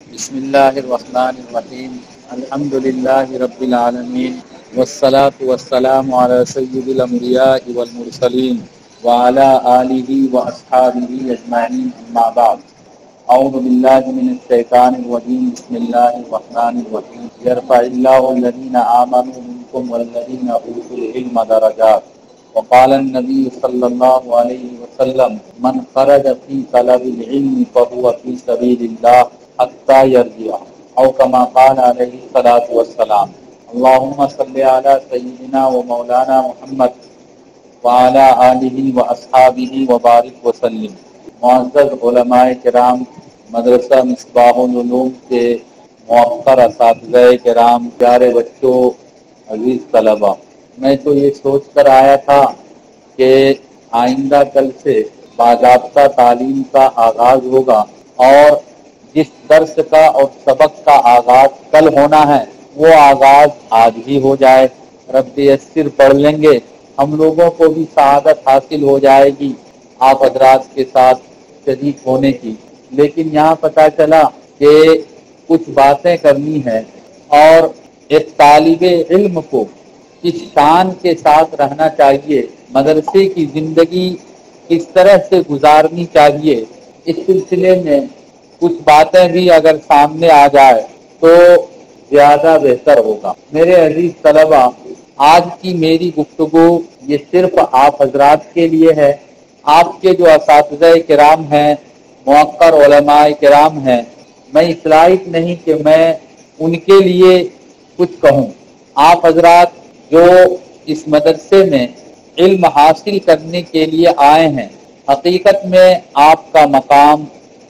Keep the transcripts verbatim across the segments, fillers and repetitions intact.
بسم اللہ الرحمن الرحیم الحمد للہ رب العالمین والصلاة والسلام علی سید الانبیاء والمرسلین وعلی آلہ واصحابہ اجمعین اما بعد اعوذ باللہ من الشیطان الرجیم بسم اللہ الرحمن الرحیم یرفع اللہ الذین آمنوا منکم والذین اوتوا العلم درجات وقال النبی صلی اللہ علیہ وسلم من خرج فی طلب العلم فهو فی سبیل اللہ حتی یرجع او کما قال علیہ الصلوۃ والسلام اللهم صل علی سیدنا و مولانا محمد وعلی آلہ واصحابہ وبارک وسلم۔ معزز علماء کرام، مدرسہ مصباح العلوم کے موقر اساتذہ کرام، پیارے بچوں، عزیز طلبہ، میں تو یہ سوچ کر آیا تھا کہ آئندہ کل سے باضابطہ تعلیم کا آغاز ہوگا اور جس درس کا اور سبق کا آغاز کل ہونا ہے وہ آغاز آج ہی ہو جائے۔ رب یسر پڑھ لیں گے، ہم لوگوں کو بھی سعادت حاصل ہو جائے گی آپ حضرات کے ساتھ شریک ہونے کی۔ لیکن یہاں پتہ چلا کہ کچھ باتیں کرنی ہے اور ایک طالب علم کو کس شان کے ساتھ رہنا چاہیے، مدرسے کی زندگی کس طرح سے گزارنی چاہیے، اس سلسلے میں کچھ باتیں بھی اگر سامنے آ جائے تو زیادہ بہتر ہوگا۔ میرے عزیز طلبہ، آج کی میری گفتگو یہ صرف آپ حضرات کے لیے ہے۔ آپ کے جو اساتذہ کرام ہیں، موقر علماء کرام ہیں، میں اس لائق نہیں کہ میں ان کے لیے کچھ کہوں۔ آپ حضرات جو اس مدرسے میں علم حاصل کرنے کے لیے آئے ہیں، حقیقت میں آپ کا مقام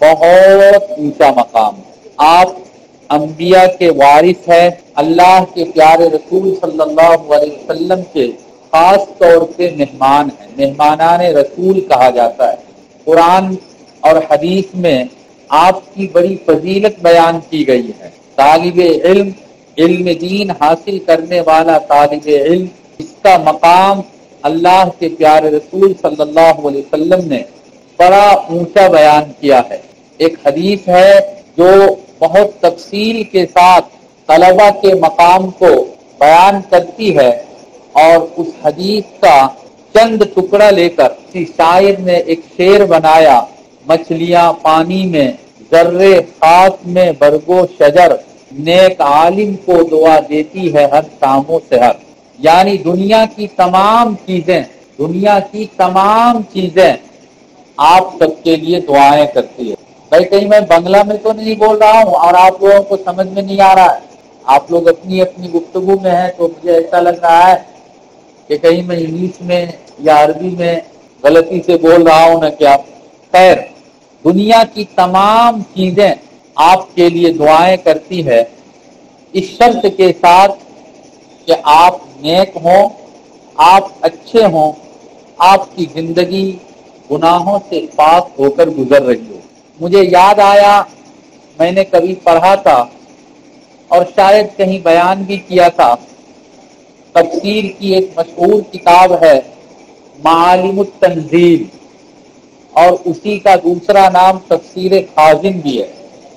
بہت اونچا مقام ہے۔ آپ انبیاء کے وارث ہیں، اللہ کے پیارے رسول صلی اللہ علیہ وسلم کے خاص طور پہ مہمان ہیں، مہمانان رسول کہا جاتا ہے۔ قرآن اور حدیث میں آپ کی بڑی فضیلت بیان کی گئی ہے۔ طالب علم، علم دین حاصل کرنے والا طالب علم، اس کا مقام اللہ کے پیارے رسول صلی اللہ علیہ وسلم نے بڑا اونچا بیان کیا ہے۔ ایک حدیث ہے جو بہت تفصیل کے ساتھ طلبہ کے مقام کو بیان کرتی ہے، اور اس حدیث کا چند ٹکڑا لے کر کسی شاعر نے ایک شعر بنایا: مچھلیاں پانی میں، ذرے خاک میں برگو شجر، نیک عالم کو دعا دیتی ہے ہر شام و سحر۔ یعنی دنیا کی تمام چیزیں دنیا کی تمام چیزیں آپ سب کے لیے دعائیں کرتی ہے۔ بھائی کہیں میں بنگلہ میں تو نہیں بول رہا ہوں اور آپ لوگوں کو سمجھ میں نہیں آ رہا ہے، آپ لوگ اپنی اپنی گفتگو میں ہیں، تو مجھے ایسا لگ رہا ہے کہ کہیں میں انگلش میں یا عربی میں غلطی سے بول رہا ہوں نہ کیا۔ خیر، دنیا کی تمام چیزیں آپ کے لیے دعائیں کرتی ہے، اس شرط کے ساتھ کہ آپ نیک ہوں، آپ اچھے ہوں، آپ کی زندگی گناہوں سے پاک ہو کر گزر رہی ہو۔ مجھے یاد آیا، میں نے کبھی پڑھا تھا اور شاید کہیں بیان بھی کیا تھا، تفسیر کی ایک مشہور کتاب ہے معالم التنزیل، اور اسی کا دوسرا نام تفسیر خازن بھی ہے۔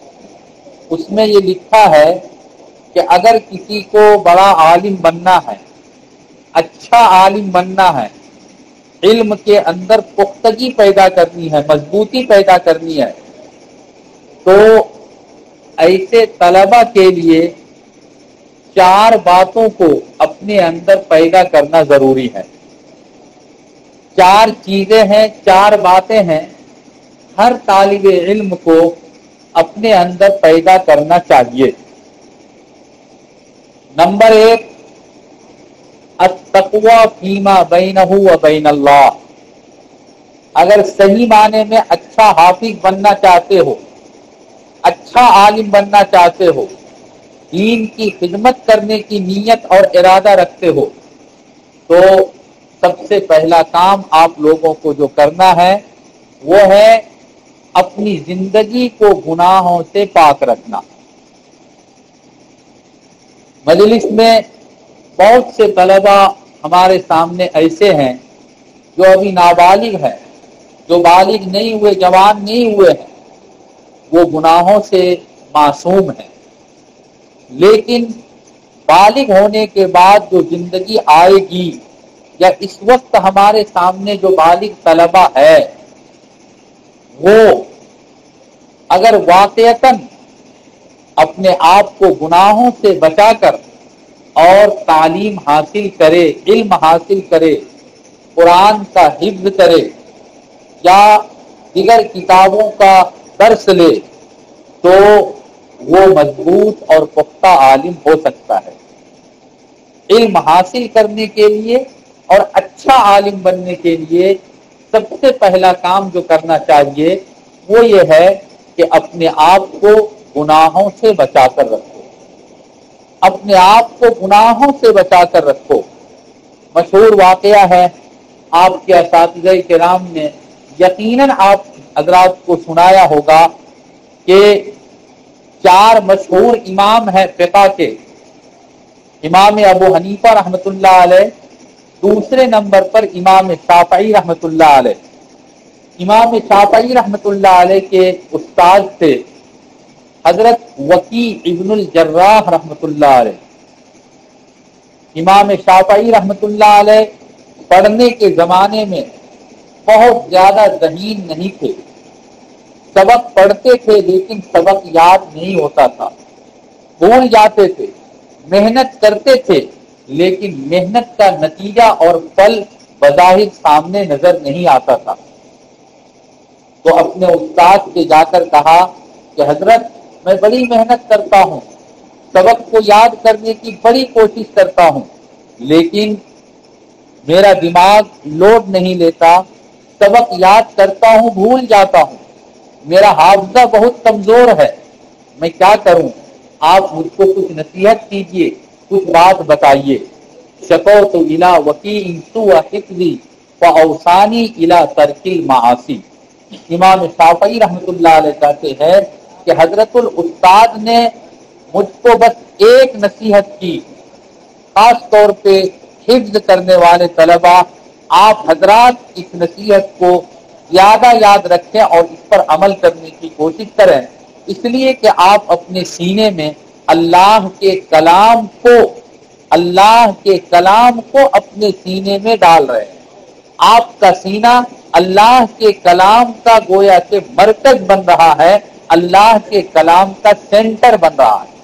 اس میں یہ لکھا ہے کہ اگر کسی کو بڑا عالم بننا ہے، اچھا عالم بننا ہے، علم کے اندر پختگی پیدا کرنی ہے، مضبوطی پیدا کرنی ہے، تو ایسے طلبہ کے لیے چار باتوں کو اپنے اندر پیدا کرنا ضروری ہے۔ چار چیزیں ہیں، چار باتیں ہیں، ہر طالب علم کو اپنے اندر پیدا کرنا چاہیے۔ نمبر ایک، التقوی فیما بینہ و بین اللہ۔ اگر صحیح معنی میں اچھا حافظ بننا چاہتے ہو، اچھا عالم بننا چاہتے ہو، دین کی خدمت کرنے کی نیت اور ارادہ رکھتے ہو، تو سب سے پہلا کام آپ لوگوں کو جو کرنا ہے وہ ہے اپنی زندگی کو گناہوں سے پاک رکھنا۔ مجلس میں بہت سے طلبہ ہمارے سامنے ایسے ہیں جو ابھی نابالغ ہیں، جو بالغ نہیں ہوئے، جوان نہیں ہوئے ہیں، وہ گناہوں سے मासूम हैं, लेकिन बालिग होने के बाद जो जिंदगी आएगी या इस वक्त हमारे सामने जो बालिग तलबा है वो अगर वाक़यतन अपने आप को गुनाहों से बचाकर और तालीम हासिल करे, इल्म हासिल करे, कुरान का हिफ्ज़ करे या दीगर किताबों का दर्स ले तो वो मजबूत और पुख्ता आलिम हो सकता है। इल्म हासिल करने के लिए और अच्छा आलिम बनने के लिए सबसे पहला काम जो करना चाहिए वो ये है कि अपने आप को गुनाहों से बचाकर रखो, अपने आप को गुनाहों से बचाकर रखो। मशहूर वाकया है, आपके असातिज़े किराम ने यकीनन आप हज़रात को सुनाया होगा कि चार मशहूर इमाम हैं फ़िक़ह के, इमाम अबू हनीफा रहमतुल्लाह अलैह, दूसरे नंबर पर इमाम शाफ़ई रहमतुल्लाह अलैह। इमाम शाफ़ई रहमतुल्लाह अलैह के उस्ताद थे हजरत वकी इब्नुल जर्राह रहमतुल्लाह अलैह। इमाम शाफ़ई रहमतुल्लाह अलैह पढ़ने के जमाने में बहुत ज्यादा ज़हीन नहीं थे, सबक पढ़ते थे लेकिन सबक याद नहीं होता था, भूल जाते थे, मेहनत करते थे लेकिन मेहनत का नतीजा और फल बज़ाहिर सामने नजर नहीं आता था। तो अपने उस्ताद से जाकर कहा कि हजरत मैं बड़ी मेहनत करता हूँ, सबक को याद करने की बड़ी कोशिश करता हूँ, लेकिन मेरा दिमाग लोड नहीं लेता, सबक याद करता हूँ भूल जाता हूँ, मेरा हाफिज़ा बहुत कमजोर है, मैं क्या करूँ? आप मुझको कुछ नसीहत कीजिए, कुछ बात बताइए। शकौतु इला वकीइन सुअ हिफ्ज़ी व औसानी इला तरकिल माआसी। इमाम शाफ़ई रहमतुल्लाह अलैह कहते हैं कि हजरतुल उस्ताद ने मुझको बस एक नसीहत की, खास तौर पे हिफ्ज़ करने वाले तलबा आप हजरात इस नसीहत को ज्यादा याद रखें और इस पर अमल करने की कोशिश करें, इसलिए कि आप अपने सीने में अल्लाह के कलाम को अल्लाह के कलाम को अपने सीने में डाल रहे हैं। आपका सीना अल्लाह के कलाम का गोया के मरकज बन रहा है, अल्लाह के कलाम का सेंटर बन रहा है।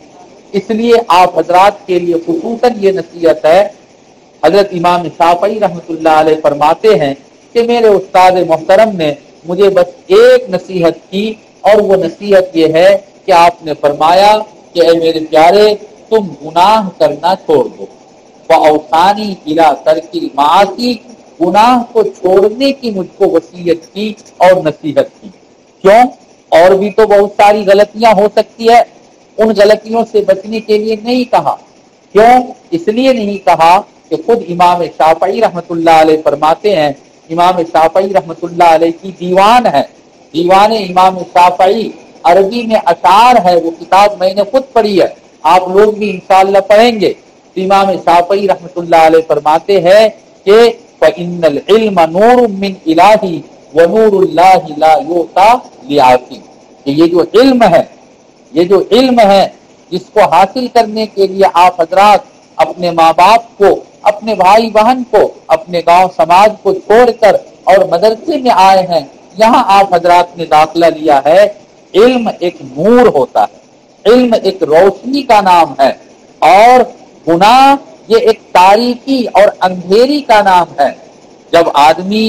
इसलिए आप हजरात के लिए खुसूसन ये नसीहत है। हजरत इमाम शाफ़ई रहमतुल्लाह अलैह फरमाते हैं कि मेरे उस्ताद मोहतरम ने मुझे बस एक नसीहत की और वो नसीहत ये है कि आपने फरमाया कि ऐ मेरे प्यारे तुम गुनाह करना छोड़ दो, व औसानी इला तरकिल मासी, गुनाह को छोड़ने की मुझको वसीयत की और नसीहत की। क्यों? और भी तो बहुत सारी गलतियां हो सकती है, उन गलतियों से बचने के लिए नहीं कहा। क्यों? इसलिए नहीं कहा कि खुद इमाम शाफ़ई रहमतुल्लाह अलैह फरमाते हैं, इमाम शाफ़ई रहमतुल्लाह अलैह की दीवान है, दीवान इमाम शाफ़ई अरबी में अशार है, वो किताब मैंने खुद पढ़ी है, आप लोग भी इंशाअल्लाह पढ़ेंगे। इमाम शाफ़ई रहमतुल्लाह अलैह फरमाते हैं कि फ़इन्नल इल्म नूरुम मिन इलाही व नूरुल्लाहि ला युता लिआसी, कि ये जो इल्म है, ये जो इल्म है जिसको हासिल करने के लिए आप हजरात अपने माँ बाप को, अपने भाई बहन को, अपने गांव समाज को छोड़कर और मदरसे में आए हैं, यहाँ आप हजरात ने दाखिला लिया है। इल्म एक नूर होता है, इल्म एक रोशनी का नाम है, और गुनाह ये एक तारीकी और अंधेरी का नाम है। जब आदमी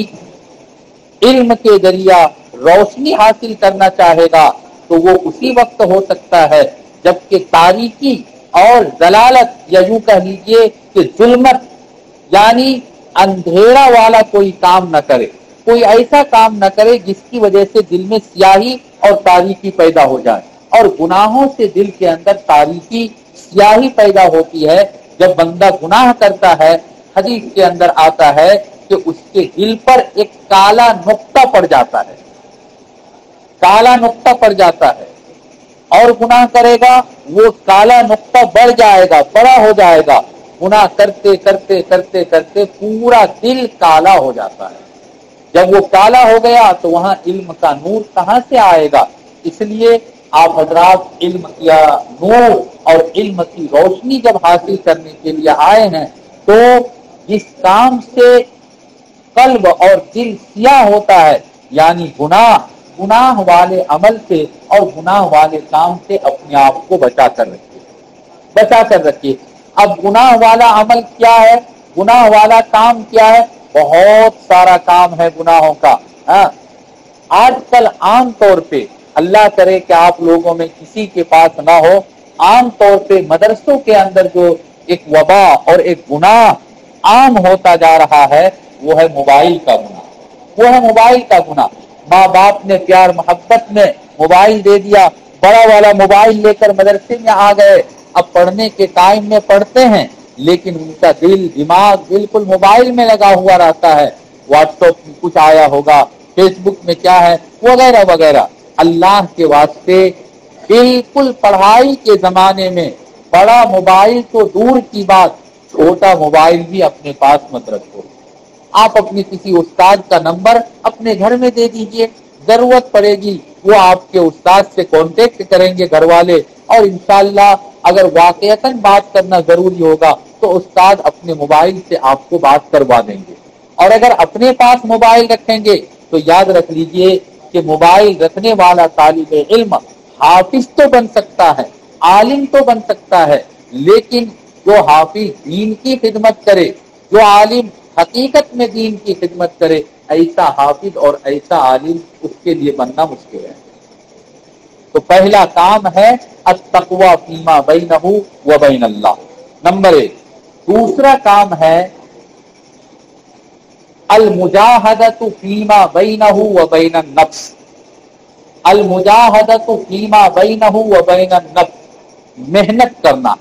इल्म के जरिया रोशनी हासिल करना चाहेगा तो वो उसी वक्त हो सकता है जबकि तारीकी और जलालत, या यूं कह लीजिए कि जुल्मत यानी अंधेरा वाला कोई काम न करे, कोई ऐसा काम न करे जिसकी वजह से दिल में स्याही और तारीकी पैदा हो जाए। और गुनाहों से दिल के अंदर तारीकी, स्याही पैदा होती है। जब बंदा गुनाह करता है, हदीस के अंदर आता है कि उसके दिल पर एक काला नुक्ता पड़ जाता है, काला नुक्ता पड़ जाता है, और गुनाह करेगा वो काला नुक्ता बढ़ जाएगा, बड़ा हो जाएगा, गुनाह करते करते करते करते पूरा दिल काला हो जाता है। जब वो काला हो गया तो वहां इल्म का नूर कहां से आएगा? इसलिए آپ حضرات علم یا نور اور علم کی روشنی جب حاصل کرنے کے لیے آئے ہیں تو جس کام سے قلب اور دل سیاہ ہوتا ہے یعنی گناہ گناہ والے عمل سے اور گناہ والے کام سے اپنے آپ کو بچا کر رکھیے بچا کر رکھیے اب گناہ والا عمل کیا ہے؟ گناہ والا کام کیا ہے؟ بہت سارا کام ہے گناہوں کا. ہاں آج کل عام طور پہ اللہ کرے کہ آپ لوگوں میں کسی کے پاس نہ ہو، عام طور پہ مدرسوں کے اندر جو ایک وبا اور ایک گناہ عام ہوتا جا رہا ہے وہ ہے موبائل کا گناہ. وہ ہے موبائل کا گناہ. ماں باپ نے پیار محبت میں موبائل دے دیا، بڑا والا موبائل لے کر مدرسے میں آ گئے. اب پڑھنے کے ٹائم میں پڑھتے ہیں لیکن ان کا دل دماغ بالکل موبائل میں لگا ہوا رہتا ہے. واٹس ایپ میں کچھ آیا ہوگا، فیس بک میں کیا ہے وغیرہ وغیرہ. اللہ کے واسطے بالکل پڑھائی کے زمانے میں بڑا موبائل تو دور کی بات، چھوٹا موبائل بھی اپنے پاس مت رکھو. آپ اپنے کسی استاد کا نمبر اپنے گھر میں دے دیجئے، ضرورت پڑے گی وہ آپ کے استاد سے کانٹیکٹ کریں گے گھر والے، اور انشاءاللہ اگر واقعتاً بات کرنا ضروری ہوگا تو استاد اپنے موبائل سے آپ کو بات کروا دیں گے. اور اگر اپنے پاس موبائل رکھیں گے تو یاد رکھ لیجئے کہ موبائل رکھنے والا طالب علم حافظ تو بن سکتا ہے، عالم تو بن سکتا ہے، لیکن جو حافظ دین کی خدمت کرے، جو عالم حقیقت میں دین کی خدمت کرے، ایسا حافظ اور ایسا عالم اس کے لیے بننا مشکل ہے. تو پہلا کام ہے التقوی فیما بینہ و بین اللہ، نمبر ایک. دوسرا کام ہے المجاہدۃ فیما بینہ و بین النفس. المجاہدۃ فیما بینہ و بین النفس، محنت کرنا،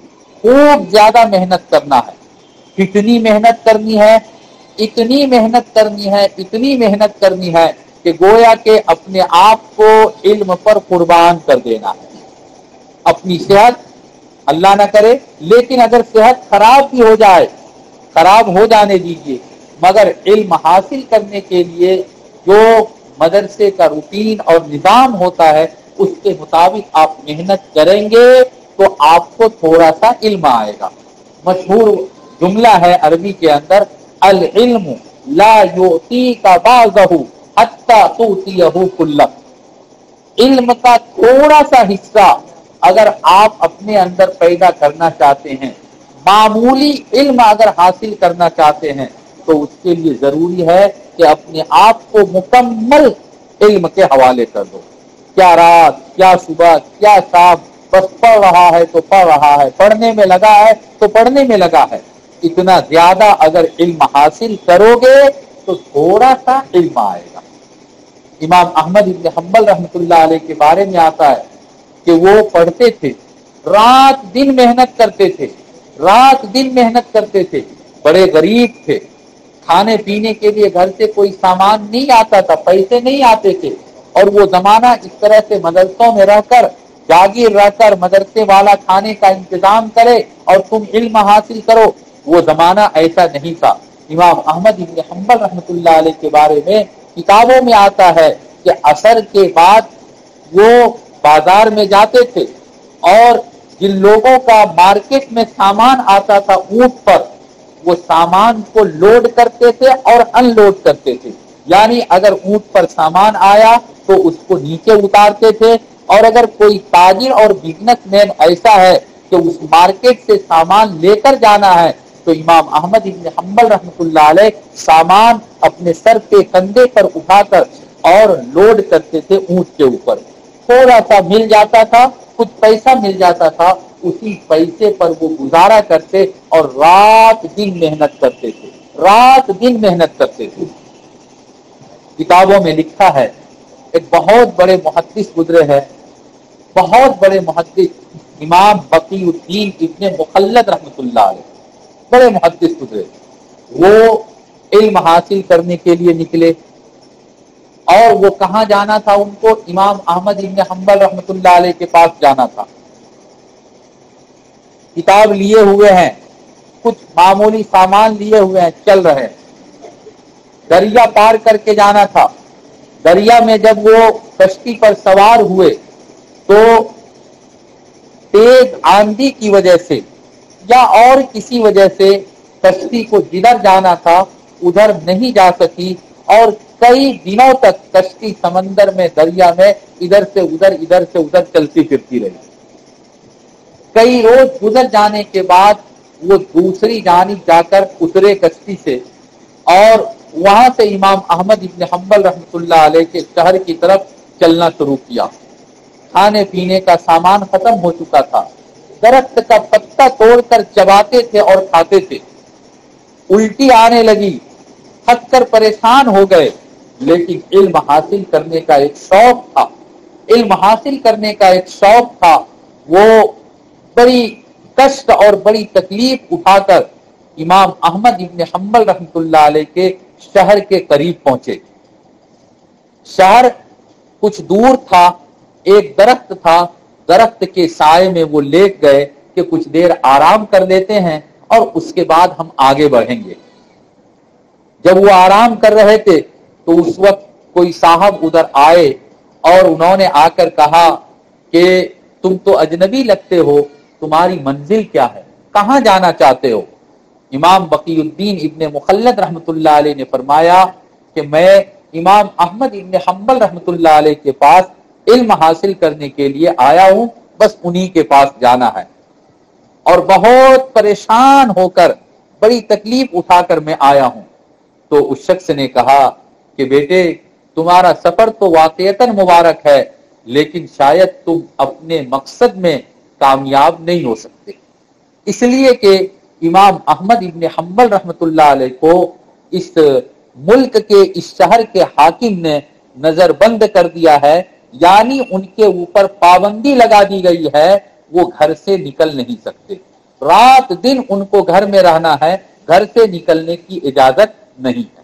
خوب زیادہ محنت کرنا ہے. کتنی محنت کرنی ہے؟ اتنی محنت کرنی ہے اتنی محنت کرنی ہے کہ گویا کہ اپنے آپ کو علم پر قربان کر دینا ہے. اپنی صحت اللہ نہ کرے، لیکن اگر صحت خراب بھی ہو جائے، خراب ہو جانے دیجیے، مگر علم حاصل کرنے کے لیے جو مدرسے کا روٹین اور نظام ہوتا ہے اس کے مطابق آپ محنت کریں گے تو آپ کو تھوڑا سا علم آئے گا. مشہور جملہ ہے عربی کے اندر، العلم لا یؤتیک بعضہ حتی تؤتیہ کلہ. علم کا تھوڑا سا حصہ اگر آپ اپنے اندر پیدا کرنا چاہتے ہیں، معمولی علم اگر حاصل کرنا چاہتے ہیں، تو اس کے لیے ضروری ہے کہ اپنے آپ کو مکمل علم کے حوالے کر دو. کیا رات، کیا صبح، کیا شام، بس پڑھ رہا ہے تو پڑھ رہا ہے، پڑھنے میں لگا ہے تو پڑھنے میں لگا ہے. اتنا زیادہ اگر علم حاصل کرو گے تو تھوڑا سا علم آئے گا. امام احمد بن حنبل رحمۃ اللہ علیہ کے بارے میں آتا ہے کہ وہ پڑھتے تھے، رات دن محنت کرتے تھے، رات دن محنت کرتے تھے. بڑے غریب تھے، کھانے پینے کے لیے گھر سے کوئی سامان نہیں آتا تھا، پیسے نہیں آتے تھے، اور وہ زمانہ اس طرح سے مدرسوں میں رہ کر، جاگیر رہ کر مدرسے والا کھانے کا انتظام کرے اور تم علم حاصل کرو، وہ زمانہ ایسا نہیں تھا. امام احمد بن حنبل رحمۃ اللہ علیہ کے بارے میں کتابوں میں آتا ہے کہ عصر کے بعد وہ بازار میں جاتے تھے اور جن لوگوں کا مارکیٹ میں سامان آتا تھا اونٹ پر، وہ سامان کو لوڈ کرتے تھے اور ان لوڈ کرتے تھے. یعنی اگر اونٹ پر سامان آیا تو اس کو نیچے اتارتے تھے، اور اگر کوئی تاجر اور بزنس مین ایسا ہے کہ اس مارکیٹ سے سامان لے کر جانا ہے تو امام احمد بن حنبل رحمۃ اللہ علیہ سامان اپنے سر پہ کندھے پر اٹھا کر اور لوڈ کرتے تھے اونٹ کے اوپر. تھوڑا سا مل جاتا تھا، کچھ پیسہ مل جاتا تھا، اسی پیسے پر وہ گزارا کرتے اور رات دن محنت کرتے تھے، رات دن محنت کرتے تھے. کتابوں میں لکھا ہے، ایک بہت بڑے محدث گزرے ہیں، بہت بڑے محدث امام بقی الدین ابن مخلد رحمۃ اللہ علیہ، بڑے محدث گزرے. وہ علم حاصل کرنے کے لیے نکلے اور وہ کہاں جانا تھا ان کو؟ امام احمد بن حنبل رحمۃ اللہ علیہ کے پاس جانا تھا. کتاب لیے ہوئے ہیں، کچھ معمولی سامان لیے ہوئے ہیں، چل رہے ہیں. دریا پار کر کے جانا تھا. دریا میں جب وہ کشتی پر سوار ہوئے تو तेज आंधी की वजह से या और किसी वजह से कश्ती को जिधर जाना था उधर नहीं जा सकी और कई दिनों तक कश्ती समंदर में दरिया में इधर से उधर इधर से उधर चलती फिरती रही। कई रोज गुजर जाने के बाद वो दूसरी जानिब जाकर उतरे कश्ती से और वहां से इमाम अहमद इब्न हम्बल रहमतुल्लाह अलैह के शहर की तरफ चलना शुरू किया। खाने पीने का सामान खत्म हो चुका था, दरख्त का पत्ता तोड़कर चबाते थे और खाते थे। उल्टी आने लगी, थक कर परेशान हो गए, लेकिन इल्म हासिल करने का एक शौक था इल्म हासिल करने का एक शौक था वो बड़ी कष्ट और बड़ी तकलीफ उठाकर इमाम अहमद इब्न हम्बल रहमतुल्लाह अलैह के शहर के करीब पहुंचे। शहर कुछ दूर था, एक दरख्त था, दरख्त के साए में वो लेट गए कि कुछ देर आराम कर लेते हैं और उसके बाद हम आगे बढ़ेंगे। जब वो आराम कर रहे थे तो उस वक्त कोई साहब उधर आए और उन्होंने आकर कहा कि तुम तो अजनबी लगते हो, तुम्हारी मंजिल क्या है, कहां जाना चाहते हो? इमाम बकीउद्दीन इब्ने मुखल्लद रहमतुल्लाह अलैह ने फरमाया कि मैं इमाम अहमद इब्ने हम्बल रहमतुल्लाह अलैह के पास इल्म हासिल करने के लिए आया हूं, बस उन्हीं के पास जाना है। और बहुत परेशान होकर बड़ी तकलीफ उठाकर मैं आया हूं। तो उस शख्स ने कहा कि बेटे तुम्हारा सफर तो वाकईतन मुबारक है, लेकिन शायद तुम अपने मकसद में कामयाब नहीं हो सकते, इसलिए कि इमाम अहमद इब्न हम्बल रहमतुल्लाह अलैह को इस मुल्क के, इस शहर के हाकिम ने नजरबंद कर दिया है, यानी उनके ऊपर पाबंदी लगा दी गई है, वो घर से निकल नहीं सकते, रात दिन उनको घर में रहना है, घर से निकलने की इजाजत नहीं है।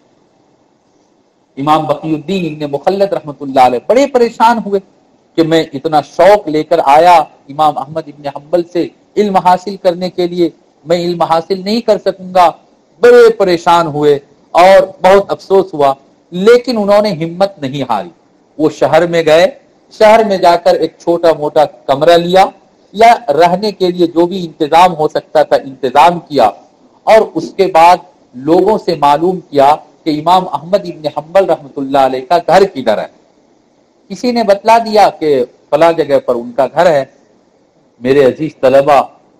इमाम बकीउद्दीन इब्न मुखल्लद रहमतुल्लाह अलैह बड़े परेशान हुए कि मैं इतना शौक लेकर आया इमाम अहमद इब्न हम्बल से इल्म हासिल करने के लिए, मैं इल्म हासिल नहीं कर सकूंगा। बड़े परेशान हुए और बहुत अफसोस हुआ, लेकिन उन्होंने हिम्मत नहीं हारी। वो शहर में गए, शहर में जाकर एक छोटा मोटा कमरा लिया या रहने के लिए जो भी इंतजाम हो सकता था इंतजाम किया, और उसके बाद लोगों से मालूम किया कि इमाम अहमद इब्न हम्बल रहमतुल्लाह अलैह का घर किधर है। किसी ने बतला दिया कि फला जगह पर उनका घर है। मेरे अजीज तलबा,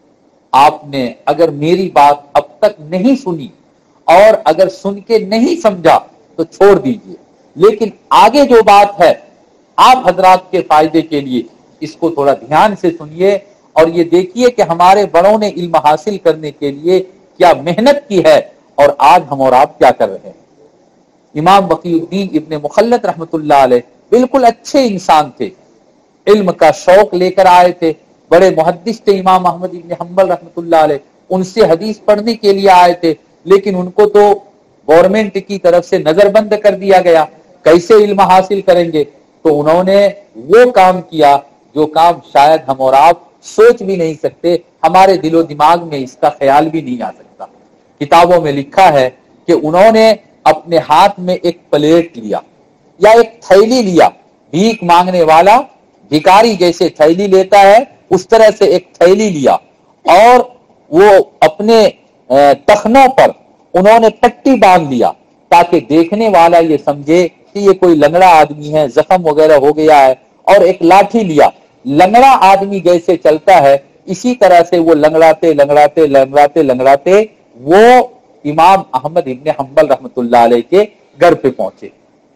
आपने अगर मेरी बात अब तक नहीं सुनी और अगर सुन के नहीं समझा तो छोड़ दीजिए, लेकिन आगे जो बात है आप हजरात के फायदे के लिए इसको थोड़ा ध्यान से सुनिए और ये देखिए कि हमारे बड़ों ने इल्म हासिल करने के लिए क्या मेहनत की है और आज हम और आप क्या कर रहे हैं। इमाम बकीउद्दीन इब्ने मुखल्लद रहमतुल्लाह अलैह बिल्कुल अच्छे इंसान थे, इल्म का शौक लेकर आए थे, बड़े मुहद्दिस थे इमाम अहमद इब्न हम्बल रहमतुल्लाह अलैह, उनसे हदीस पढ़ने के लिए आए थे, लेकिन उनको तो गवर्नमेंट की तरफ से नजरबंद कर दिया गया, कैसे इल्म हासिल करेंगे। तो उन्होंने वो काम किया जो काम शायद हम और आप सोच भी नहीं सकते, हमारे दिलो दिमाग में इसका ख्याल भी नहीं आ सकता। किताबों में लिखा है कि उन्होंने अपने हाथ में एक प्लेट लिया या एक थैली लिया, भीख मांगने वाला भिखारी जैसे थैली लेता है उस तरह से एक थैली लिया और वो अपने टखनों पर उन्होंने पट्टी बांध लिया ताकि देखने वाला ये समझे कि ये कोई लंगड़ा आदमी है, जख्म वगैरह हो गया है। और एक लाठी लिया, लंगड़ा आदमी जैसे चलता है इसी तरह से वो लंगड़ाते लंगड़ाते लंगड़ाते लंगड़ाते वो इमाम अहमद इब्न हम्बल रहमतुल्लाह अलैह के घर पे पहुंचे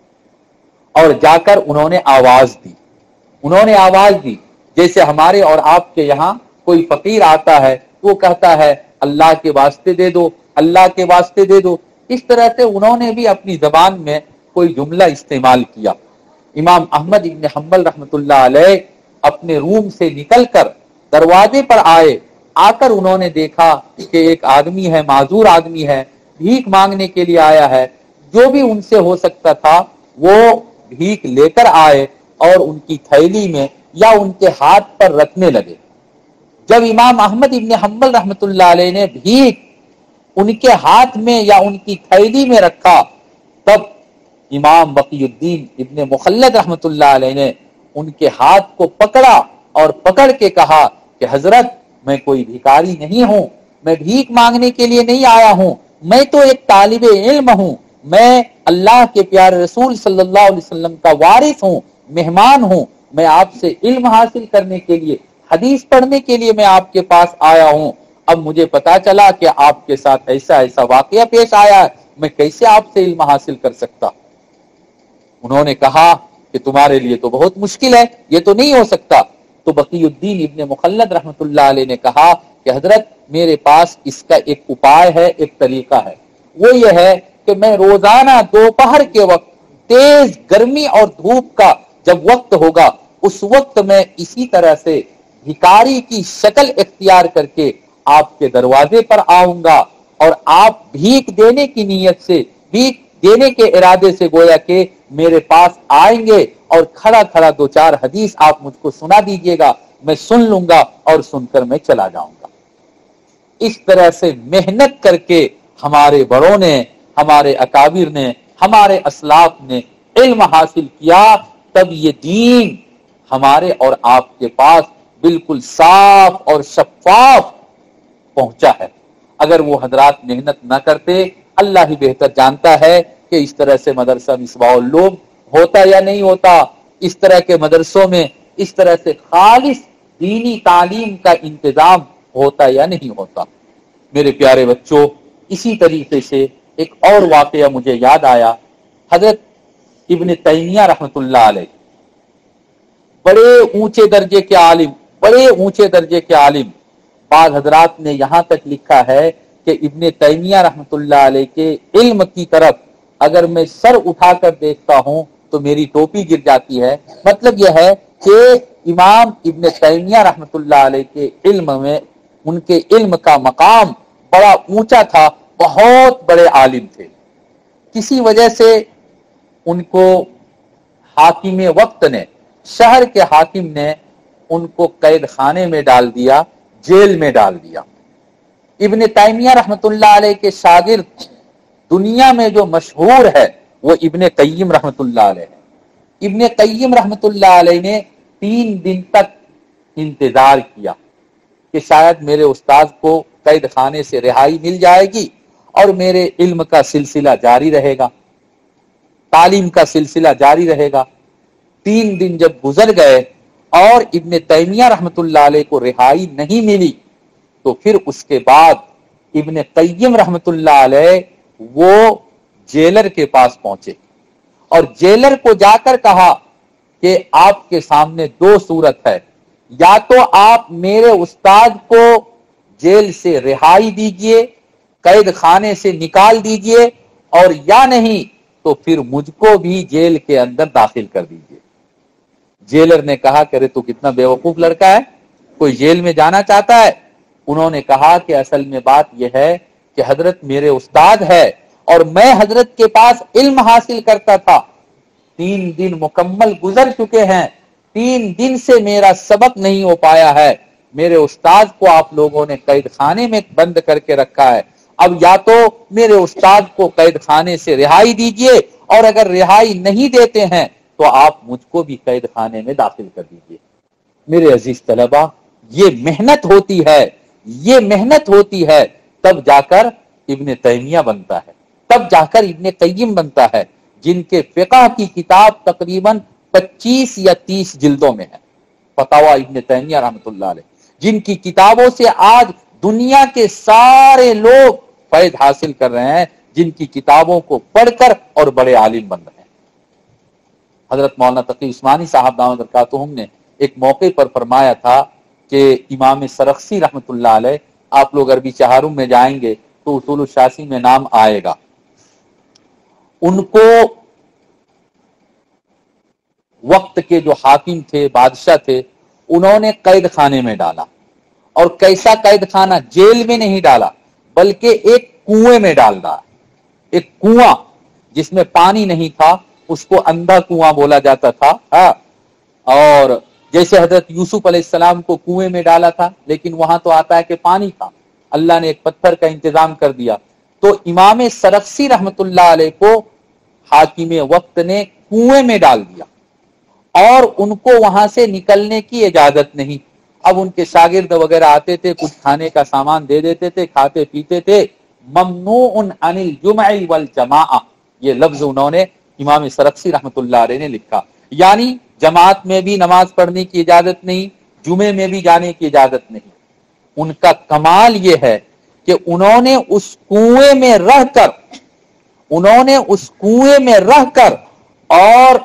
और जाकर उन्होंने आवाज दी। उन्होंने आवाज दी जैसे हमारे और आपके यहाँ कोई फकीर आता है वो कहता है अल्लाह के वास्ते दे दो, अल्लाह के वास्ते दे दो। इस तरह से उन्होंने भी अपनी जबान में कोई जुमला इस्तेमाल किया। इमाम अहमद इब्न हम्बल रहमतुल्लाह अलैह अपने रूम से निकलकर दरवाजे पर आए, आकर उन्होंने देखा कि एक आदमी है, माजूर आदमी है, भीख मांगने के लिए आया है। जो भी उनसे हो सकता था वो भीख लेकर आए और उनकी थैली में या उनके हाथ पर रखने लगे। जब इमाम अहमद इब्न हम्बल रहमतुल्लाह अलैह ने भीख उनके हाथ में या उनकी थैली में रखा, तब इमाम बकीउद्दीन इब्न मुखल्लद रहमतुल्लाह अलैह ने उनके हाथ को पकड़ा اور پکڑ کے کہا کہ حضرت میں کوئی بھکاری نہیں ہوں، میں بھیک مانگنے کے لیے نہیں آیا ہوں، میں تو ایک طالب علم ہوں، میں اللہ کے پیارے رسول صلی اللہ علیہ وسلم کا وارث ہوں، مہمان ہوں، میں آپ سے علم حاصل کرنے کے لیے، حدیث پڑھنے کے لیے میں آپ کے پاس آیا ہوں۔ اب مجھے پتا چلا کہ آپ کے ساتھ ایسا ایسا واقعہ پیش آیا ہے، میں کیسے آپ سے علم حاصل کر سکتا؟ انہوں نے کہا کہ تمہارے لیے تو بہت مشکل ہے، یہ تو نہیں ہو سکتا۔ تو بقی الدین ابن مخلد رحمت اللہ علیہ نے کہا کہ حضرت میرے پاس اس کا ایک اپائے ہے، ایک طریقہ ہے، وہ یہ ہے کہ میں روزانہ دوپہر کے وقت تیز گرمی اور دھوپ کا جب وقت ہوگا، اس وقت میں اسی طرح سے بھکاری کی شکل اختیار کر کے آپ کے دروازے پر آؤں گا، اور آپ بھیک دینے کی نیت سے، بھیک دینے کے ارادے سے گویا کہ میرے پاس آئیں گے، اور کھڑا کھڑا دو چار حدیث آپ مجھ کو سنا دیجئے گا، میں سن لوں گا اور سن کر میں چلا جاؤں گا۔ اس طرح سے محنت کر کے ہمارے بڑوں نے، ہمارے اکابر نے، ہمارے اسلاف نے علم حاصل کیا، تب یہ دین ہمارے اور آپ کے پاس بالکل صاف اور شفاف پہنچا ہے۔ اگر وہ حضرات محنت نہ کرتے، اللہ ہی بہتر جانتا ہے کہ اس طرح سے مدرسہ مصباح العلوم ہوتا یا نہیں ہوتا، اس طرح کے مدرسوں میں اس طرح سے خالص دینی تعلیم کا انتظام ہوتا یا نہیں ہوتا۔ میرے پیارے بچوں، اسی طریقے سے ایک اور واقعہ مجھے یاد آیا۔ حضرت ابن تیمیہ رحمت اللہ علیہ بڑے اونچے درجے کے عالم، بڑے اونچے درجے کے عالم، بعض حضرات نے یہاں تک لکھا ہے کہ ابن تیمیہ رحمت اللہ علیہ کے علم کی طرف اگر میں سر اٹھا کر دیکھتا ہوں تو میری ٹوپی گر جاتی ہے۔ مطلب یہ ہے کہ امام ابن تیمیہ رحمت اللہ علیہ کے علم میں، ان کے علم کا مقام بڑا اونچا تھا، بہت بڑے عالم تھے۔ کسی وجہ سے ان کو حاکم وقت نے، شہر کے حاکم نے ان کو قید خانے میں ڈال دیا، جیل میں ڈال دیا۔ ابن تیمیہ رحمت اللہ علیہ کے شاگرد دنیا میں جو مشہور ہے وہ ابن قیم رحمت اللہ علیہ ہے۔ ابن قیم رحمت اللہ علیہ نے تین دن تک انتظار کیا کہ شاید میرے استاذ کو قید خانے سے رہائی مل جائے گی اور میرے علم کا سلسلہ جاری رہے گا، تعلیم کا سلسلہ جاری رہے گا۔ تین دن جب گزر گئے اور ابن تیمیہ رحمت اللہ علیہ کو رہائی نہیں ملی، تو پھر اس کے بعد ابن قیم رحمت اللہ علیہ وہ جیلر کے پاس پہنچے اور جیلر کو جا کر کہا کہ آپ کے سامنے دو صورت ہے، یا تو آپ میرے استاد کو جیل سے رہائی دیجئے، قید خانے سے نکال دیجئے، اور یا نہیں تو پھر مجھ کو بھی جیل کے اندر داخل کر دیجئے۔ جیلر نے کہا کہ ارے تو کتنا بیوقوف لڑکا ہے، کوئی جیل میں جانا چاہتا ہے؟ انہوں نے کہا کہ اصل میں بات یہ ہے کہ حضرت میرے استاد ہے اور میں حضرت کے پاس علم حاصل کرتا تھا، تین دن مکمل گزر چکے ہیں، تین دن سے میرا سبق نہیں ہو پایا ہے، میرے استاد کو آپ لوگوں نے قید خانے میں بند کر کے رکھا ہے، اب یا تو میرے استاد کو قید خانے سے رہائی دیجئے، اور اگر رہائی نہیں دیتے ہیں تو آپ مجھ کو بھی قید خانے میں داخل کر دیجئے۔ میرے عزیز طلبہ، یہ محنت ہوتی ہے، یہ محنت ہوتی ہے، تب جا کر ابن تیمیہ بنتا ہے، تب جا کر ابن قیم بنتا ہے، جن کے فقہ کی کتاب تقریباً پچیس یا تیس جلدوں میں ہے، فتاوی ابن تیمیہ رحمت اللہ علیہ، جن کی کتابوں سے آج دنیا کے سارے لوگ فائد حاصل کر رہے ہیں، جن کی کتابوں کو پڑھ کر اور بڑے عالم بن رہے ہیں۔ حضرت مولانا تقی عثمانی صاحب دامت برکاتہم نے ایک موقع پر فرمایا تھا کہ امام سرخسی رحمت اللہ علیہ، آپ لوگ عربی چہارم میں جائیں گے تو اصول الشاسی میں نام آئے گا، ان کو وقت کے جو حاکم تھے، بادشاہ تھے، انہوں نے قید خانے میں ڈالا، اور کیسا قید خانہ؟ جیل میں نہیں ڈالا بلکہ ایک کنویں میں ڈال رہا، ایک کنواں جس میں پانی نہیں تھا، اس کو اندھا کنواں بولا جاتا تھا، ہاں، اور جیسے حضرت یوسف علیہ السلام کو کنویں میں ڈالا تھا، لیکن وہاں تو آتا ہے کہ پانی تھا، اللہ نے ایک پتھر کا انتظام کر دیا، تو امام سرخسی رحمت اللہ علیہ کو حاکم وقت نے کنویں میں ڈال دیا، اور ان کو وہاں سے نکلنے کی اجازت نہیں۔ اب ان کے شاگرد وغیرہ آتے تھے، کچھ کھانے کا سامان دے دیتے تھے، کھاتے پیتے تھے۔ ممنوع عن الجمع والجماعہ، یہ لفظ انہوں نے امام سرخسی رحمت اللہ علیہ نے لکھا، یعنی جماعت میں بھی نماز پڑھنے کی اجازت نہیں، جمعے میں بھی جانے کی اجازت نہیں۔ ان کا کمال یہ ہے کہ انہوں نے اس کنویں میں رہ کر انہوں نے اس کنویں میں رہ کر اور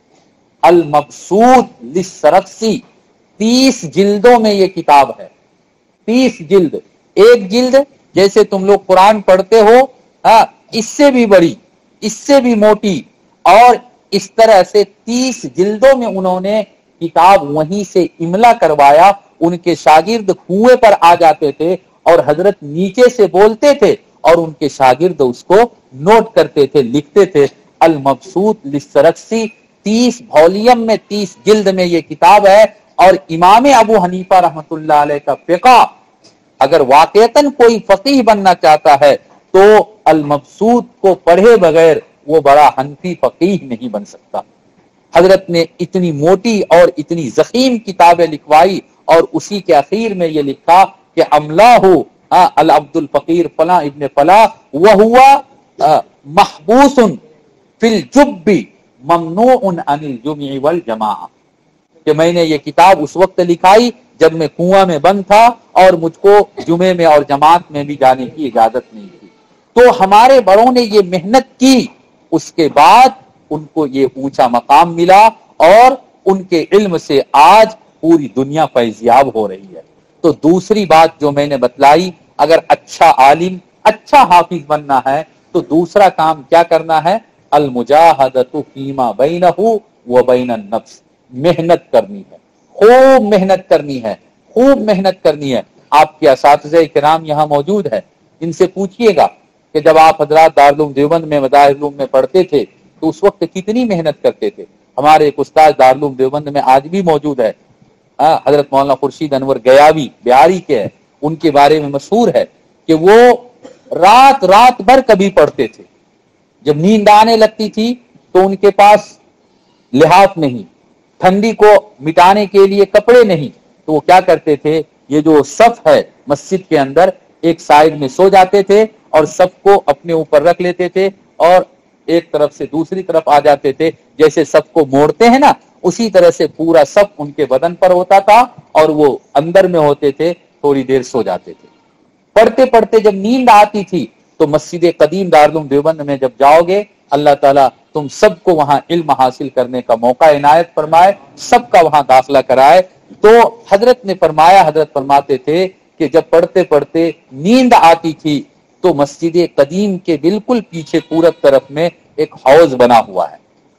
المبسوط للسرخسی تیس جلدوں میں یہ کتاب ہے، تیس جلد، ایک جلد جیسے تم لوگ قرآن پڑھتے ہو، ہاں اس سے بھی بڑی، اس سے بھی موٹی، اور اس طرح سے تیس جلدوں میں انہوں نے کتاب وہیں سے املا کروایا۔ ان کے شاگرد کنویں پر آ جاتے تھے اور حضرت نیچے سے بولتے تھے اور ان کے شاگرد اس کو نوٹ کرتے تھے، لکھتے تھے۔ المبسوط للسرخسی تیس والیوم میں، تیس جلد میں یہ کتاب ہے۔ اور امام ابو حنیفہ رحمت اللہ علیہ کا فقہ، اگر واقعتاً کوئی فقیہ بننا چاہتا ہے تو المبسوط کو پڑھے بغیر وہ بڑا حنفی فقیہ نہیں بن سکتا۔ حضرت نے اتنی موٹی اور اتنی ضخیم کتابیں لکھوائی اور اسی کے اخیر میں یہ لکھا کہ املا ہو العبد الفقیر فلاں ابن فلاں وہوا محبوس فی الجب ممنوع عن الجمع والجماعہ، کہ میں نے یہ کتاب اس وقت لکھائی جب میں کنواں میں بند تھا اور مجھ کو جمعے میں اور جماعت میں بھی جانے کی اجازت نہیں تھی۔ تو ہمارے بڑوں نے یہ محنت کی، اس کے بعد ان کو یہ اونچا مقام ملا اور ان کے علم سے آج پوری دنیا فیضیاب ہو رہی ہے۔ تو دوسری بات جو میں نے بتلائی، اگر اچھا عالم، اچھا حافظ بننا ہے تو دوسرا کام کیا کرنا ہے؟ المجاہدۃ فیما بینہ و بین النفس، محنت کرنی ہے، خوب محنت کرنی ہے، خوب محنت کرنی ہے۔ آپ کے اساتذہ کرام یہاں موجود ہیں، ان سے پوچھئے گا کہ جب آپ حضرات دارالعلوم دیوبند میں مدارس علوم میں پڑھتے تھے تو اس وقت کتنی محنت کرتے تھے۔ ہمارے ایک استاد دارالعلوم دیوبند میں آج بھی موجود ہے، حضرت مولانا خورشید انور گیاوی بہاری کے ہیں، ان کے بارے میں مشہور ہے کہ وہ رات رات بھر کبھی پڑھتے تھے۔ جب نیند آنے لگتی تھی تو ان کے پاس لحاف نہیں، ٹھنڈی کو مٹانے کے لیے کپڑے نہیں، تو وہ کیا کرتے تھے، یہ جو صف ہے مسجد کے اندر، ایک سائڈ میں سو جاتے تھے اور صف کو اپنے اوپر رکھ لیتے تھے اور ایک طرف سے دوسری طرف آ جاتے تھے، جیسے صف کو موڑتے ہیں نا، اسی طرح سے پورا صف ان کے بدن پر ہوتا تھا اور وہ اندر میں ہوتے تھے، تھوڑی دیر سو جاتے تھے۔ پڑھتے پڑھتے جب نیند آتی تھی تو مسجد قدیم دارالعلوم دیوبند میں جب جاؤ گے، اللہ تعالیٰ تم سب کو وہاں علم حاصل کرنے کا موقع عنایت فرمائے، سب کا وہاں داخلہ کرائے۔ تو حضرت نے فرمایا، حضرت فرماتے تھے کہ جب پڑھتے پڑھتے نیند آتی تھی تو مسجد قدیم کے بالکل پیچھے پورب طرف میں ایک حوض بنا ہوا ہے،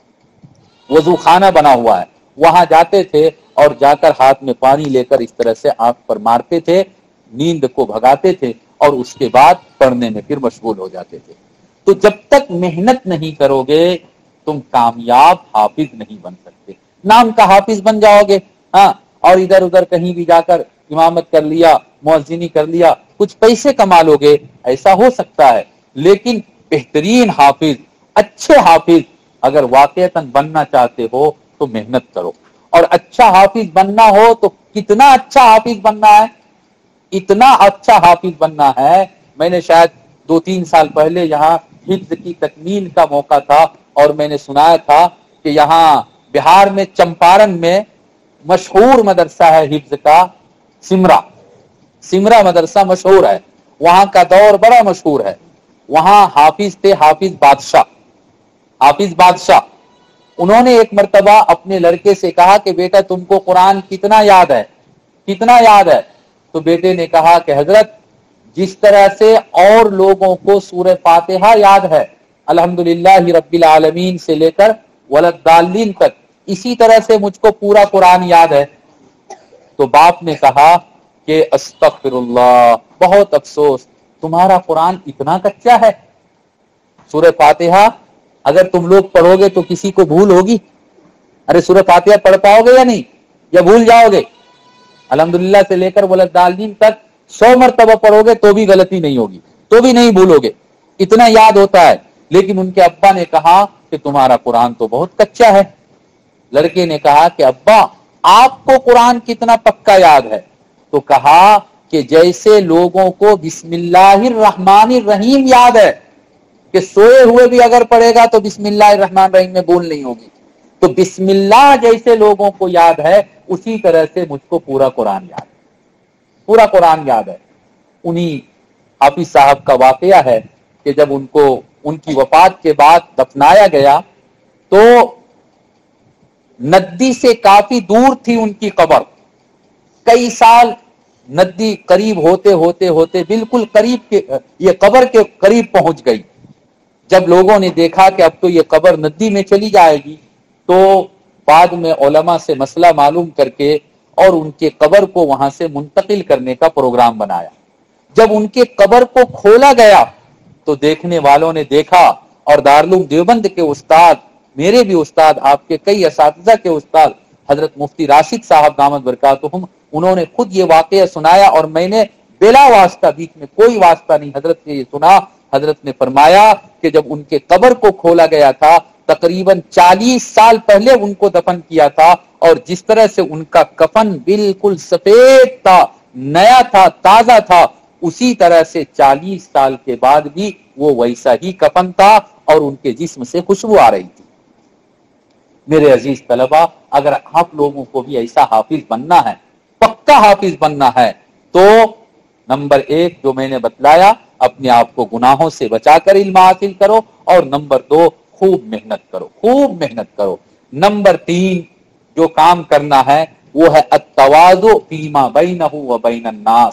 وضو خانہ بنا ہوا ہے، وہاں جاتے تھے اور جا کر ہاتھ میں پانی لے کر اس طرح سے آنکھ پر مارتے تھے، نیند کو بھگاتے تھے اور اس کے بعد پڑھنے میں پھر مشغول ہو جاتے تھے۔ تو جب تک محنت نہیں کرو گے تم کامیاب حافظ نہیں بن سکتے۔ نام کا حافظ بن جاؤ گے، ہاں، اور ادھر ادھر کہیں بھی جا کر امامت کر لیا، مؤذنی کر لیا، کچھ پیسے کما لو گے، ایسا ہو سکتا ہے، لیکن بہترین حافظ، اچھے حافظ اگر واقعتاً بننا چاہتے ہو تو محنت کرو۔ اور اچھا حافظ بننا ہو تو کتنا اچھا حافظ بننا ہے، اتنا اچھا حافظ بننا ہے۔ میں نے شاید دو تین سال پہلے یہاں حفظ کی تکمیل کا موقع تھا اور میں نے سنایا تھا کہ یہاں بہار میں چمپارن میں مشہور مدرسہ ہے حفظ کا، سمرا سمرا مدرسہ مشہور ہے، وہاں کا دور بڑا مشہور ہے۔ وہاں حافظ تھے حافظ بادشاہ، حافظ بادشاہ انہوں نے ایک مرتبہ اپنے لڑکے سے کہا کہ بیٹا تم کو قرآن کتنا یاد ہے، کتنا یاد ہے؟ تو بیٹے نے کہا کہ حضرت جس طرح سے اور لوگوں کو سورہ فاتحہ یاد ہے الحمدللہ رب العالمین سے لے کر ولدالین تک، اسی طرح سے مجھ کو پورا قرآن یاد ہے۔ تو باپ نے کہا کہ استغفر اللہ، بہت افسوس تمہارا قرآن اتنا کچا ہے۔ سورہ فاتحہ اگر تم لوگ پڑھو گے تو کسی کو بھول ہوگی؟ ارے سورہ فاتحہ پڑھ پاؤ گے یا نہیں، یا بھول جاؤ گے؟ الحمدللہ سے لے کر ولدالین تک سو مرتبہ پڑھو گے تو بھی غلطی نہیں ہوگی، تو بھی نہیں بھولو گے، اتنا یاد ہوتا ہے۔ لیکن ان کے ابا نے کہا کہ تمہارا قرآن تو بہت کچا ہے۔ لڑکے نے کہا کہ ابا آپ کو قرآن کتنا پکا یاد ہے؟ تو کہا کہ جیسے لوگوں کو بسم اللہ الرحمن الرحیم یاد ہے کہ سوئے ہوئے بھی اگر پڑھے گا تو بسم اللہ الرحمن الرحیم میں بھول نہیں ہوگی، تو بسم اللہ جیسے لوگوں کو یاد ہے اسی طرح سے مجھ کو پورا قرآن یاد ہے، پورا قرآن یاد ہے۔ انہی حافظ صاحب کا واقعہ ہے کہ جب ان کو ان کی وفات کے بعد دفنایا گیا تو ندی سے کافی دور تھی ان کی قبر، کئی سال ندی قریب ہوتے ہوتے ہوتے بالکل قریب کے یہ قبر کے قریب پہنچ گئی۔ جب لوگوں نے دیکھا کہ اب تو یہ قبر ندی میں چلی جائے گی تو بعد میں علماء سے مسئلہ معلوم کر کے اور ان کے قبر کو وہاں سے منتقل کرنے کا پروگرام بنایا۔ جب ان کے قبر کو کھولا گیا تو دیکھنے والوں نے دیکھا، اور دارالعلوم دیوبند کے استاد، میرے بھی استاد، آپ کے کئی اساتذہ کے استاد حضرت مفتی راشد صاحب دامت برکاتہم، انہوں نے خود یہ واقعہ سنایا اور میں نے بلا واسطہ، بیچ میں کوئی واسطہ نہیں، حضرت سے یہ سنا۔ حضرت نے فرمایا کہ جب ان کے قبر کو کھولا گیا تھا تقریباً چالیس سال پہلے ان کو دفن کیا تھا، اور جس طرح سے ان کا کفن بالکل سفید تھا، نیا تھا، تازہ تھا، اسی طرح سے چالیس سال کے بعد بھی وہ ویسا ہی کفن تھا اور ان کے جسم سے خوشبو آ رہی تھی۔ میرے عزیز طلبہ، اگر آپ لوگوں کو بھی ایسا حافظ بننا ہے، پکا حافظ بننا ہے، تو نمبر ایک جو میں نے بتلایا، اپنے آپ کو گناہوں سے بچا کر علم حاصل کرو، اور نمبر دو خوب محنت کرو، خوب محنت کرو۔ نمبر تین جو کام کرنا ہے وہ ہے التواضع فیما بینہ و بین الناس،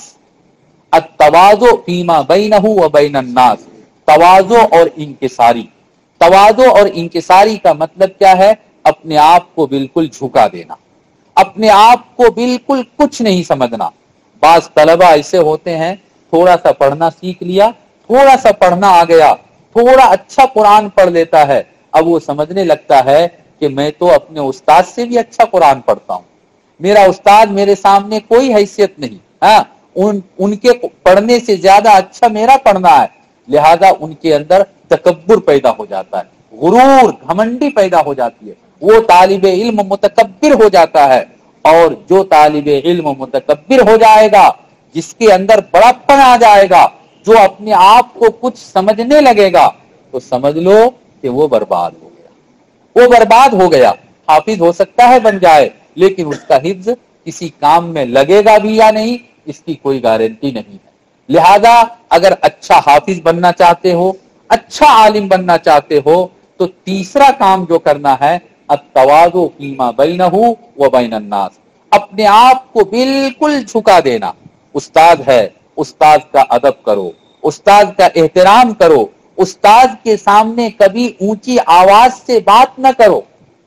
التواضع فیما بینہ و بین الناس، تواضع اور انکساری۔ تواضع اور انکساری کا مطلب کیا ہے؟ اپنے آپ کو بالکل جھکا دینا، اپنے آپ کو بالکل کچھ نہیں سمجھنا۔ بعض طلبہ ایسے ہوتے ہیں، تھوڑا سا پڑھنا سیکھ لیا، تھوڑا سا پڑھنا آ گیا، تھوڑا اچھا قرآن پڑھ لیتا ہے، اب وہ سمجھنے لگتا ہے کہ میں تو اپنے استاد سے بھی اچھا قرآن پڑھتا ہوں، میرا استاد میرے سامنے کوئی حیثیت نہیں، ہاں ان ان کے پڑھنے سے زیادہ اچھا میرا پڑھنا ہے، لہذا ان کے اندر تکبر پیدا ہو جاتا ہے، غرور، گھمنڈی پیدا ہو جاتی ہے، وہ طالب علم متکبر ہو جاتا ہے۔ اور جو طالب علم متکبر ہو جائے گا، جس کے اندر بڑاپن آ جائے گا، جو اپنے آپ کو کچھ سمجھنے لگے گا، تو سمجھ لو کہ وہ برباد ہو گیا، وہ برباد ہو گیا۔ حافظ ہو سکتا ہے بن جائے، لیکن اس کا حفظ کسی کام میں لگے گا بھی یا نہیں، اس کی کوئی گارنٹی نہیں ہے۔ لہذا اگر اچھا حافظ بننا چاہتے ہو، اچھا عالم بننا چاہتے ہو، تو تیسرا کام جو کرنا ہے التواضع فیما بینہ و بین الناس، اپنے آپ کو بالکل جھکا دینا۔ استاد ہے، استاد کا ادب کرو، استاد کا احترام کرو، استاد کے سامنے کبھی اونچی آواز سے بات نہ کرو،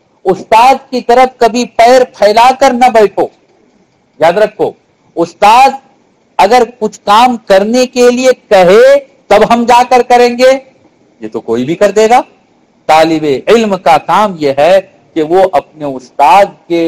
استاد کی طرف کبھی پیر پھیلا کر نہ بیٹھو۔ یاد رکھو، استاد اگر کچھ کام کرنے کے لیے کہے تب ہم جا کر کریں گے، یہ تو کوئی بھی کر دے گا۔ طالب علم کا کام یہ ہے کہ وہ اپنے استاد کے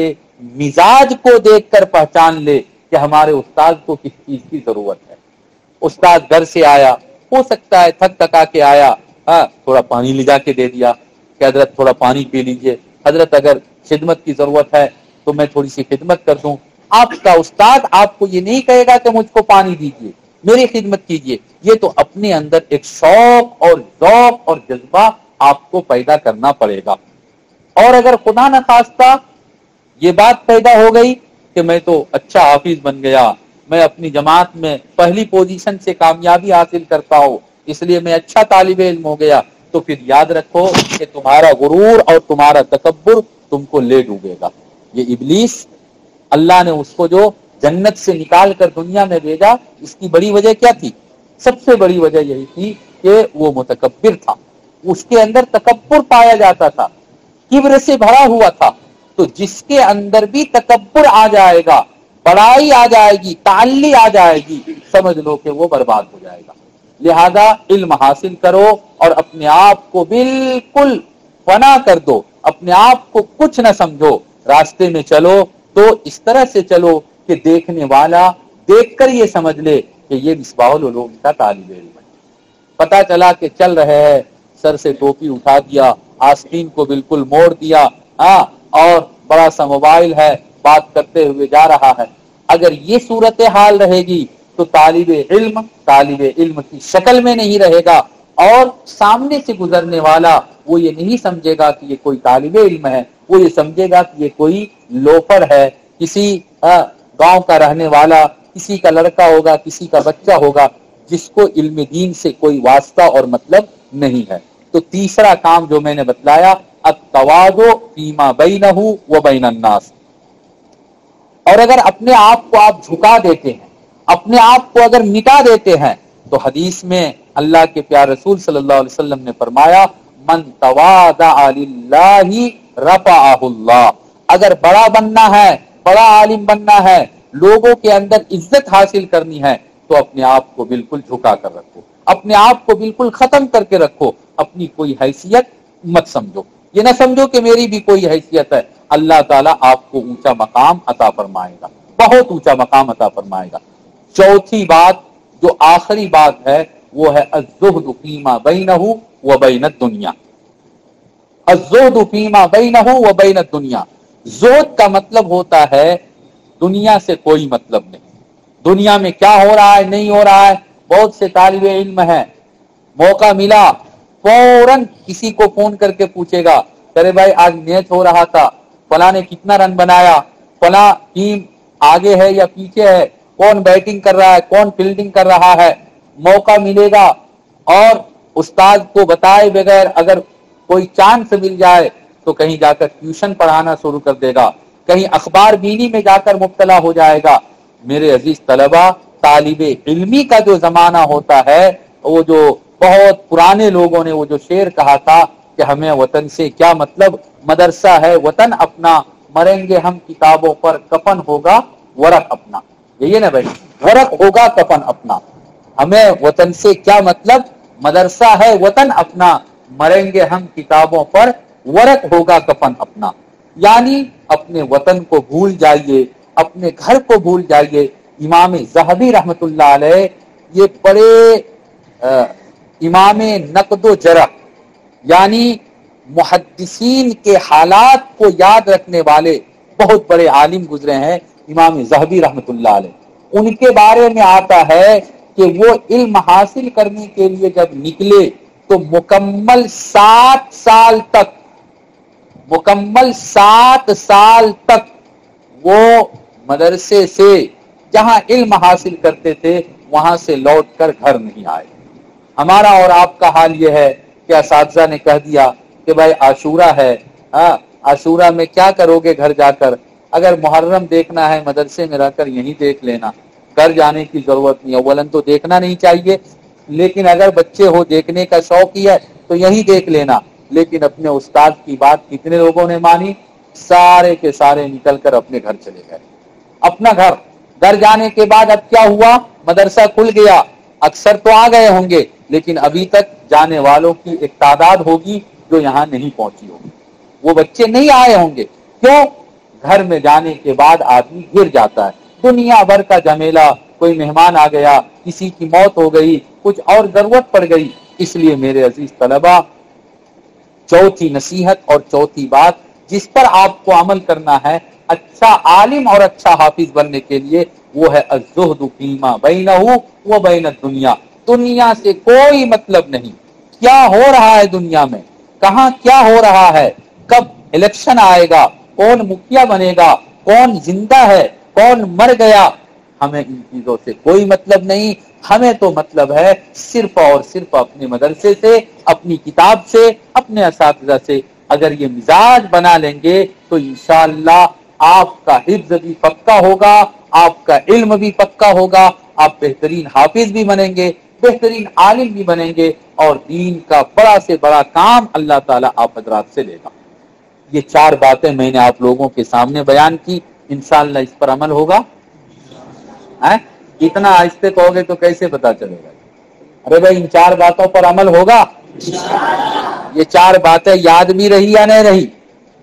مزاج کو دیکھ کر پہچان لے کہ ہمارے استاد کو کس چیز کی ضرورت ہے۔ استاد گھر سے آیا، ہو سکتا ہے تھک تھکا کے آیا، ہاں تھوڑا پانی لے جا کے دے دیا کہ حضرت تھوڑا پانی پی لیجئے، حضرت اگر خدمت کی ضرورت ہے تو میں تھوڑی سی خدمت کر دوں۔ آپ کا استاد آپ کو یہ نہیں کہے گا کہ مجھ کو پانی دیجئے، میری خدمت کیجئے، یہ تو اپنے اندر ایک شوق اور ذوق اور جذبہ آپ کو پیدا کرنا پڑے گا۔ اور اگر خدا نہ خواستہ یہ بات پیدا ہو گئی کہ میں تو اچھا حافظ بن گیا، میں اپنی جماعت میں پہلی پوزیشن سے کامیابی حاصل کرتا ہوں، اس لیے میں اچھا طالب علم ہو گیا، تو پھر یاد رکھو کہ تمہارا غرور اور تمہارا تکبر تم کو لے ڈوبے گا۔ یہ ابلیس، اللہ نے اس کو جو جنت سے نکال کر دنیا میں بھیجا، اس کی بڑی وجہ کیا تھی؟ سب سے بڑی وجہ یہی تھی کہ وہ متکبر تھا، اس کے اندر تکبر پایا جاتا تھا، کبر سے بھرا ہوا تھا۔ تو جس کے اندر بھی تکبر آ جائے گا، بڑائی آ جائے گی، تعلی آ جائے گی، سمجھ لو کہ وہ برباد ہو جائے گا۔ لہذا علم حاصل کرو اور اپنے آپ کو بالکل فنا کر دو، اپنے آپ کو کچھ نہ سمجھو، راستے میں چلو تو اس طرح سے چلو کہ دیکھنے والا دیکھ کر یہ سمجھ لے کہ یہ مصباح العلوم کا طالب علم ہے۔ پتا چلا کہ چل رہے ہیں، سر سے ٹوپی اٹھا دیا، آستین کو بالکل موڑ دیا، ہاں اور बड़ा सा मोबाइल है, बात करते हुए जा रहा है। अगर ये सूरत हाल रहेगी तो तालिबे इल्म तालिबे इल्म की शक्ल में नहीं रहेगा, और सामने से गुजरने वाला वो ये नहीं समझेगा कि ये कोई तालिबे इल्म है, वो ये समझेगा कि ये कोई लोफर है, किसी गांव का रहने वाला, किसी का लड़का होगा, किसी का बच्चा होगा, जिसको इल्म दीन से कोई वास्ता और मतलब नहीं है। तो तीसरा काम जो मैंने बतलाया, अत्तवादु फीमा बैनहु व बैनन नास। और अगर अपने आप को आप झुका देते हैं, अपने आप को अगर मिटा देते हैं, तो हदीस में अल्लाह के प्यारे रसूल सल्लल्लाहु अलैहि वसल्लम ने फरमाया, मन तवादा लिल्लाहि रफअहुल्लाह। अगर बड़ा बनना है, बड़ा आलिम बनना है, लोगों के अंदर इज्जत हासिल करनी है, तो अपने आप को बिल्कुल झुका कर रखो, अपने आप को बिल्कुल खत्म करके रखो, अपनी कोई हैसियत मत समझो। ये ना समझो कि मेरी भी कोई हैसियत है। अल्लाह ताला आपको ऊंचा मकाम अता फरमाएगा, बहुत ऊंचा मकाम अता फरमाएगा। चौथी बात, जो आखिरी बात है, वो है अज़्ज़ुहदु फीमा बैनहु व बैन दुनिया। अज़्ज़ुहदु फीमा बैनहु व बैन दुनिया। ज़ुहद का मतलब होता है दुनिया से कोई मतलब नहीं, दुनिया में क्या हो रहा है नहीं हो रहा है। बहुत से तालिबे इल्म है, मौका मिला फौरन किसी को फोन करके पूछेगा, अरे भाई आज मैच हो रहा था, फला ने कितना रन बनाया, फला टीम आगे है या पीछे है, कौन बैटिंग कर रहा है, कौन फील्डिंग कर रहा है। मौका मिलेगा और उस्ताद को बताए बगैर अगर कोई चांस मिल जाए तो कहीं जाकर ट्यूशन पढ़ाना शुरू कर देगा, कहीं अखबार बीनी में जाकर मुब्तला हो जाएगा। मेरे अजीज तलबा, तालिबे इल्मी का जो जमाना होता है, वो जो बहुत पुराने लोगों ने वो जो शेर कहा था कि हमें वतन से क्या मतलब, मदरसा है वतन अपना, मरेंगे हम किताबों पर, कफन होगा वरक अपना। यही है ना भाई, वरक होगा कफन अपना। हमें वतन से क्या मतलब, मदरसा है वतन अपना, मरेंगे हम किताबों पर, वरक होगा कफन अपना। यानी अपने वतन को भूल जाइए, अपने घर को भूल जाइए। इमाम ज़हबी रहमतुल्लाह अलैह, ये बड़े इमाम नक़्दो जरह यानी मुहद्दिसीन के हालात को याद रखने वाले बहुत बड़े आलिम गुजरे हैं, इमाम ज़हबी रहमतुल्लाह अलैह। उनके बारे में आता है कि वो इल्म हासिल करने के लिए जब निकले तो मुकम्मल सात साल तक मुकम्मल सात साल तक वो मदरसे से जहां इल्म हासिल करते थे वहां से लौटकर घर नहीं आए। हमारा और आपका हाल ये है कि असातिज़ा ने कह दिया कि भाई आशूरा है, हाँ आशूरा में क्या करोगे घर जाकर, अगर मुहर्रम देखना है मदरसे में रहकर यहीं देख लेना, घर जाने की जरूरत नहीं। अव्वलन तो देखना नहीं चाहिए, लेकिन अगर बच्चे हो देखने का शौक ही है तो यहीं देख लेना। लेकिन अपने उस्ताद की बात कितने लोगों ने मानी, सारे के सारे निकल कर अपने घर चले गए। अपना घर घर जाने के बाद अब क्या हुआ, मदरसा खुल गया, अक्सर तो आ गए होंगे, लेकिन अभी तक जाने वालों की एक तादाद होगी जो यहाँ नहीं पहुंची होगी, वो बच्चे नहीं आए होंगे। क्यों? घर में जाने के बाद आदमी गिर जाता है, दुनिया भर का झमेला, कोई मेहमान आ गया, किसी की मौत हो गई, कुछ और जरूरत पड़ गई। इसलिए मेरे अजीज तलबा, चौथी नसीहत और चौथी बात जिस पर आपको अमल करना है अच्छा आलिम और अच्छा हाफिज बनने के लिए, वो है अज़्ज़ुहदु फीमा बैनहु व बैन दुनिया। दुनिया से कोई मतलब नहीं, क्या हो रहा है दुनिया में, कहाँ क्या हो रहा है, कब इलेक्शन आएगा, कौन मुखिया बनेगा, कौन जिंदा है, कौन मर गया, हमें इन चीजों से कोई मतलब नहीं। हमें तो मतलब है सिर्फ और सिर्फ अपने मदरसे से, अपनी किताब से, अपने असातिज़ा से। अगर ये मिजाज बना लेंगे तो इंशाअल्लाह आपका हिफ्ज़ भी पक्का होगा, आपका इल्म भी पक्का होगा, आप बेहतरीन हाफिज भी बनेंगे, बेहतरीन आलिम भी बनेंगे, और दीन का बड़ा से बड़ा काम अल्लाह ताला आप हजरात से लेगा। ये चार बातें मैंने आप लोगों के सामने बयान की, इंशाअल्लाह इस पर अमल होगा। है? इतना आहिस्ते कहोगे तो कैसे पता चलेगा? अरे भाई इन चार बातों पर अमल होगा। ये चार बातें याद भी रही या नहीं रही?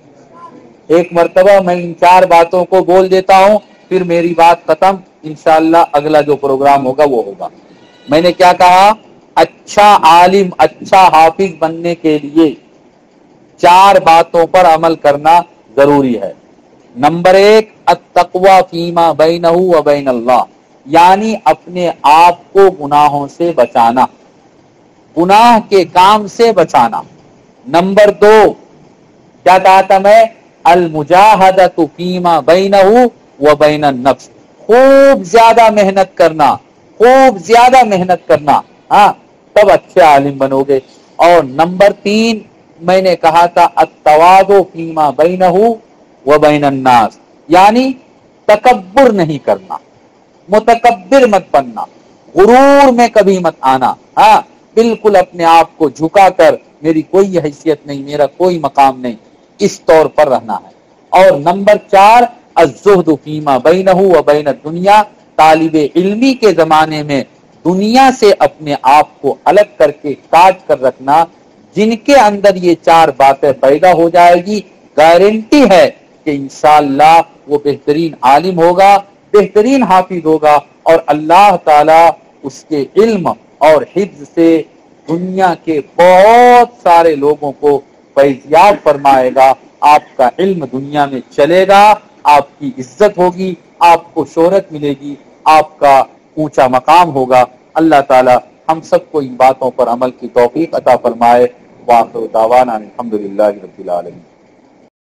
एक मर्तबा मैं इन चार बातों को बोल देता हूं, फिर मेरी बात खत्म। इंशाअल्लाह अगला जो प्रोग्राम होगा वो होगा। मैंने क्या कहा? अच्छा आलिम, अच्छा हाफिज बनने के लिए चार बातों पर अमल करना जरूरी है। نمبر ایک التقوی فیما بینہ و بین اللہ، یعنی اپنے آپ کو گناہوں سے بچانا، گناہ کے کام سے بچانا۔ نمبر دو کیا کہا تھا میں؟ المجاہدۃ فیما بینہ و بین النفس، خوب زیادہ محنت کرنا، خوب زیادہ محنت کرنا، ہاں تب اچھے عالم بنو گے۔ اور نمبر تین میں نے کہا تھا التواضع فیما بینہ و بین الناس، یعنی تکبر نہیں کرنا، متکبر مت بننا، غرور میں کبھی مت آنا، ہاں بالکل اپنے آپ کو جھکا کر میری کوئی حیثیت نہیں، میرا کوئی مقام نہیں، اس طور پر رہنا ہے۔ اور نمبر چار الزہد فیما بینہ و بین الدنیا، طالب علمی کے زمانے میں دنیا سے اپنے آپ کو الگ کر کے کاٹ کر رکھنا۔ جن کے اندر یہ چار باتیں پیدا ہو جائے گی، گارنٹی ہے کہ انشاءاللہ وہ بہترین عالم ہوگا، بہترین حافظ ہوگا، اور اللہ تعالی اس کے علم اور حفظ سے دنیا کے بہت سارے لوگوں کو فیضیاب فرمائے گا۔ آپ کا علم دنیا میں چلے گا، آپ کی عزت ہوگی، آپ کو شہرت ملے گی، آپ کا اونچا مقام ہوگا۔ اللہ تعالی ہم سب کو ان باتوں پر عمل کی توفیق عطا فرمائے۔ وآخر دعوانا الحمدللہ رب العالمین۔